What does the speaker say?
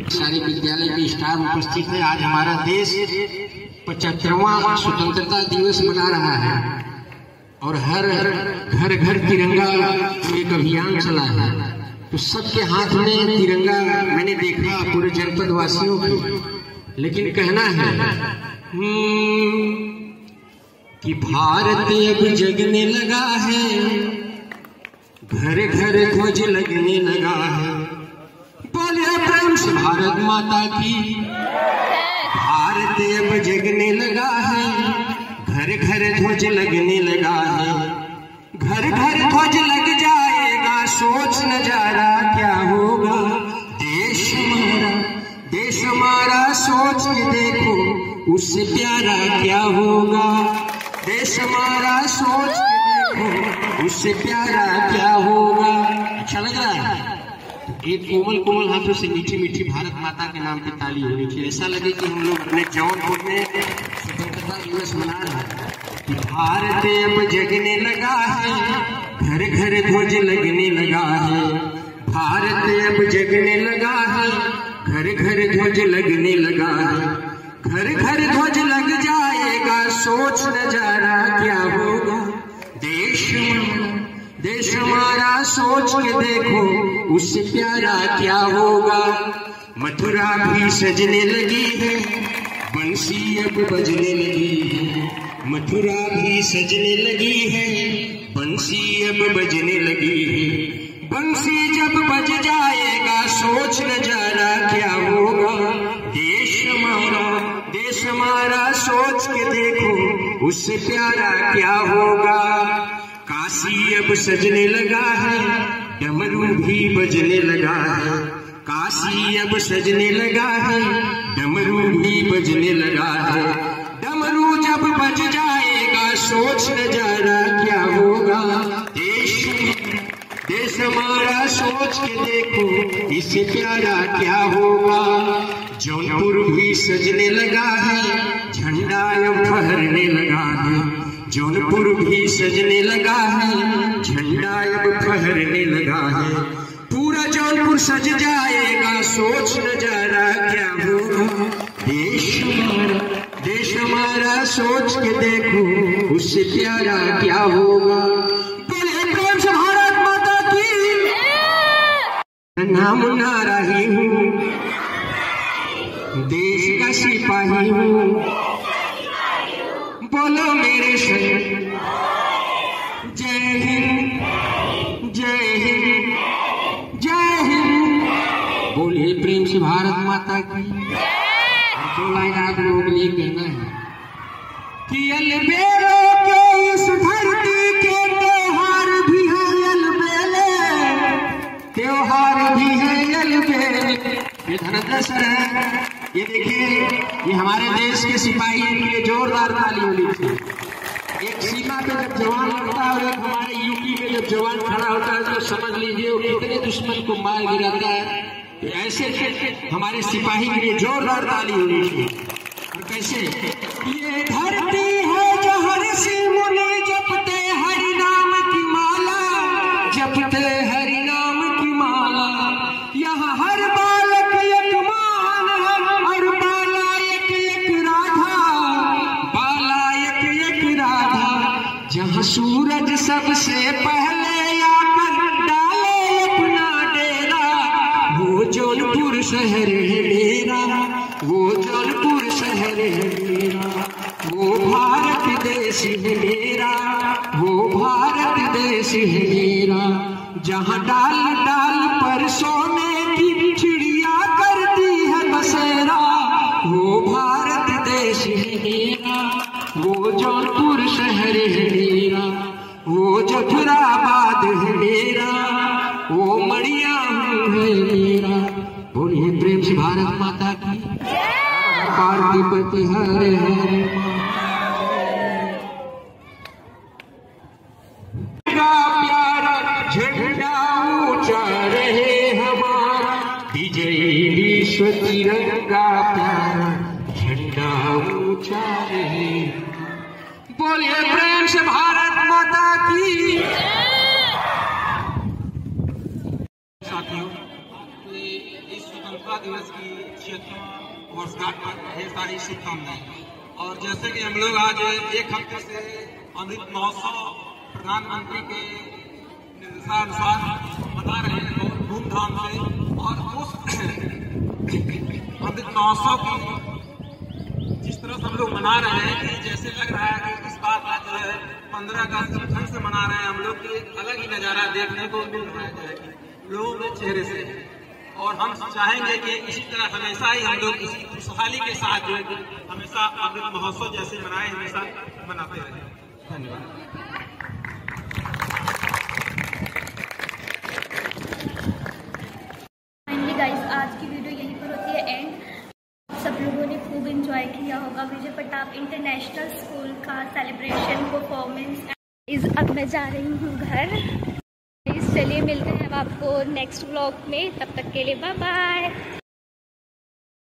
सारे विद्यालय के स्टाफ उपस्थित है। आज हमारा देश 75वां स्वतंत्रता दिवस मना रहा है और हर घर घर तिरंगा एक अभियान चला है। तो सबके हाथ में तिरंगा मैंने देखा पूरे जनपद वासियों को। लेकिन कहना है कि भारत अब जगने लगा है, घर घर ध्वज लगने लगा है। बोलिए प्रेम से भारत माता की। भारत अब जगने लगा है, घर घर ध्वज लगने लगा है। घर घर ध्वज लग जाएगा, सोच नजारा क्या होगा। देश हमारा सोच के देखो, उससे प्यारा क्या होगा। देश हमारा सोच के देखो, उससे प्यारा क्या होगा। अच्छा लग रहा है? एक कोमल कोमल हाथों से मीठी मीठी भारत माता के नाम की ताली होनी चाहिए। ऐसा लगे कि हम लोग अपने जौनपुर में स्वतंत्रता दिवस मना रहे हैं। भारत अब जगने लगा है, घर घर ध्वज लगने लगा है। भारत अब जगने लगा है, घर घर ध्वज लगने लगा है। घर घर ध्वज लग जाएगा, सोच नजारा क्या होगा। देश हमारा सोच के देखो, उससे प्यारा क्या होगा। मथुरा भी सजने लगी है, बंसी अब बजने लगी है। मथुरा भी सजने लगी है, बंसी अब बजने लगी है। बंसी जब बज जाएगा, सोच नजारा क्या होगा। देश हमारा सोच के देखो, उससे प्यारा क्या होगा। काशी अब सजने लगा है, डमरू भी बजने लगा है। काशी अब सजने लगा है, डमरू भी बजने लगा है। डमरू जब बज जाएगा, सोच नजारा क्या होगा। देश हमारा सोच के देखो, इससे प्यारा क्या होगा। जौनपुर भी सजने लगा है, झंडा अब फहरने लगा है। जौनपुर भी सजने लगा है, झंडा अब फहरने लगा है। पूरा जौनपुर सज जाएगा, सोच नजारा क्या होगा। देश हमारा सोच के देखो, उससे प्यारा क्या होगा। बोले प्रेम से भारत माता की। नाम ना रही हूँ, देश का सिपाही हूँ। बोलो मेरे संग, जय हिंद जय हिंद जय हिंद। बोलिए प्रेम से भारत माता की। दो लाइन आप लोगों के लिए कहना है कि अलबेलों के इस धरती के त्योहार भी है अलबेले, त्योहार भी है अलबेले। ये धनंजय सर है, ये देखिए, ये हमारे देश के सिपाही के लिए जोरदार ताली होनी चाहिए। एक सीमा पे जब जवान लगता है और एक हमारे यूपी में जब जवान खड़ा होता है, तो समझ लीजिए वो कितने दुश्मन को मार गिराता है। तो ऐसे हमारे सिपाही के लिए जोरदार ताली होनी चाहिए। और कैसे? ये धरती है जहाँ ऋषि मुनि जपते हरि नाम की माला, जपते हरि नाम की माला। यहाँ हर बालक एक मान है और बाला एक राधा, बाला एक राधा। जहाँ सूरज सबसे पहले आकर डाले अपना डेरा, वो जौनपुर शहर है मेरा, वो जौनपुर शहर है मेरा। वो भारत देश है मेरा, वो भारत देश है मेरा। जहाँ डाल डाल पर सोने की चिड़िया करती है बसेरा, वो भारत देश है मेरा, वो जौनपुर शहर है मेरा। वो जफराबाद है मेरा, वो मड़िया है मेरा। बोलिए प्रेम से भारत माता की। पार्वती हरे हरे। प्यारा झंडा ऊंचा रहे हमारा, विजयी विश्व तिरंगा प्यारा, झंडा ऊंचा रहे। बोलिए प्रेम से भारत माता की। साथियों, इस स्वतंत्रता दिवस की 76वां वर्षगांठ पर ढेर सारी शुभकामनाएं। और जैसे कि हम लोग आज एक हफ्ते से अमृत महोत्सव प्रधानमंत्री के निर्देशानुसार मना रहे हैं बहुत धूमधाम से, और उस अमृत महोत्सव की जिस तरह से हम लोग मना रहे हैं कि जैसे लग रहा है कि इस बार का जो है 15 अगस्त ढंग से मना रहे हैं हम लोग की, अलग ही नजारा देखने को मिल रहा है जो है लोगों के चेहरे से। और हम चाहेंगे कि इसी तरह हमेशा ही हम लोग इसी खुशहाली के साथ जो है कि हमेशा अमृत महोत्सव जैसे मनाए हमेशा मनाते रहे। धन्यवाद। फाइनली गाइस, आज की वीडियो यहीं पर होती है एंड। सब लोगों ने खूब एंजॉय किया होगा विजय प्रताप इंटरनेशनल स्कूल का सेलिब्रेशन परफॉर्मेंस। अब मैं जा रही हूँ घर। चलिए मिलते हैं अब आपको नेक्स्ट व्लॉग में, तब तक के लिए बाय बाय।